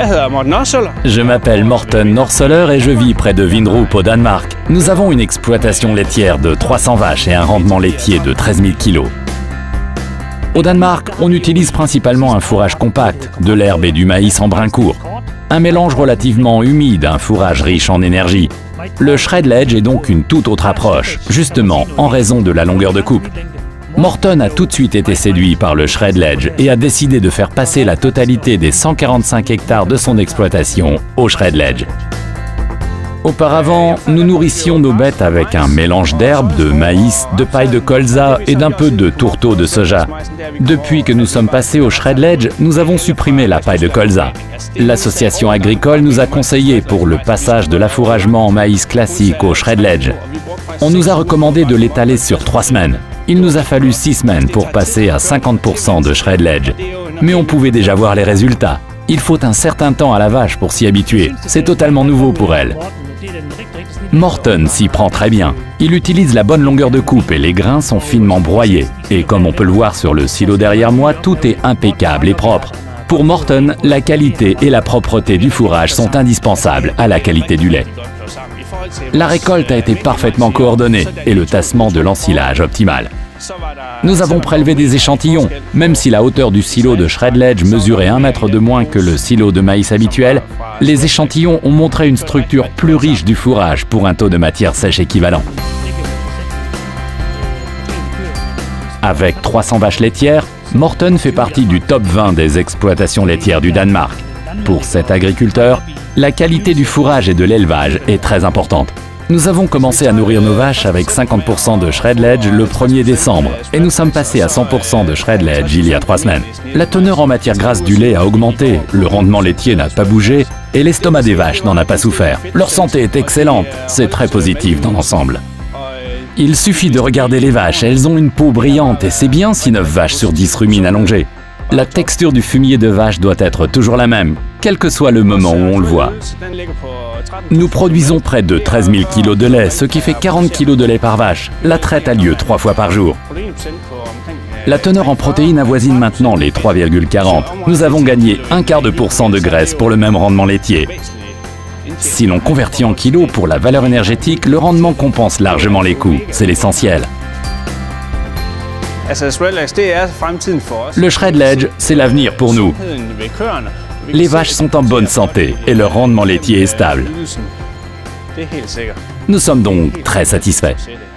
Je m'appelle Morten Norsoller et je vis près de Vindrup au Danemark. Nous avons une exploitation laitière de 300 vaches et un rendement laitier de 13 000 kg. Au Danemark, on utilise principalement un fourrage compact, de l'herbe et du maïs en brin court. Un mélange relativement humide, un fourrage riche en énergie. Le shredledge est donc une toute autre approche, justement en raison de la longueur de coupe. Morten a tout de suite été séduit par le shredledge et a décidé de faire passer la totalité des 145 hectares de son exploitation au shredledge. Auparavant, nous nourrissions nos bêtes avec un mélange d'herbes, de maïs, de paille de colza et d'un peu de tourteau de soja. Depuis que nous sommes passés au shredledge, nous avons supprimé la paille de colza. L'association agricole nous a conseillé pour le passage de l'affouragement en maïs classique au shredledge. On nous a recommandé de l'étaler sur 3 semaines. Il nous a fallu 6 semaines pour passer à 50% de shredledge. Mais on pouvait déjà voir les résultats. Il faut un certain temps à la vache pour s'y habituer. C'est totalement nouveau pour elle. Morten s'y prend très bien. Il utilise la bonne longueur de coupe et les grains sont finement broyés. Et comme on peut le voir sur le silo derrière moi, tout est impeccable et propre. Pour Morten, la qualité et la propreté du fourrage sont indispensables à la qualité du lait. La récolte a été parfaitement coordonnée et le tassement de l'ensilage optimal. Nous avons prélevé des échantillons. Même si la hauteur du silo de shredledge mesurait 1 mètre de moins que le silo de maïs habituel, les échantillons ont montré une structure plus riche du fourrage pour un taux de matière sèche équivalent. Avec 300 vaches laitières, Morten fait partie du top 20 des exploitations laitières du Danemark. Pour cet agriculteur, la qualité du fourrage et de l'élevage est très importante. Nous avons commencé à nourrir nos vaches avec 50% de shredledge le 1er décembre et nous sommes passés à 100% de shredledge il y a 3 semaines. La teneur en matière grasse du lait a augmenté, le rendement laitier n'a pas bougé et l'estomac des vaches n'en a pas souffert. Leur santé est excellente, c'est très positif dans l'ensemble. Il suffit de regarder les vaches, elles ont une peau brillante et c'est bien si 9 vaches sur 10 ruminent allongées. La texture du fumier de vache doit être toujours la même, quel que soit le moment où on le voit. Nous produisons près de 13 000 kg de lait, ce qui fait 40 kg de lait par vache. La traite a lieu 3 fois par jour. La teneur en protéines avoisine maintenant les 3,40. Nous avons gagné 0,25% de graisse pour le même rendement laitier. Si l'on convertit en kilos pour la valeur énergétique, le rendement compense largement les coûts. C'est l'essentiel. Le shredledge, c'est l'avenir pour nous. Les vaches sont en bonne santé et leur rendement laitier est stable. Nous sommes donc très satisfaits.